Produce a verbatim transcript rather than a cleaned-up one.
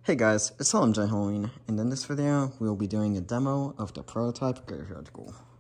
Hey guys, it's Solemn J Halloween, and in this video, we will be doing a demo of the prototype Graveyard Ghoul.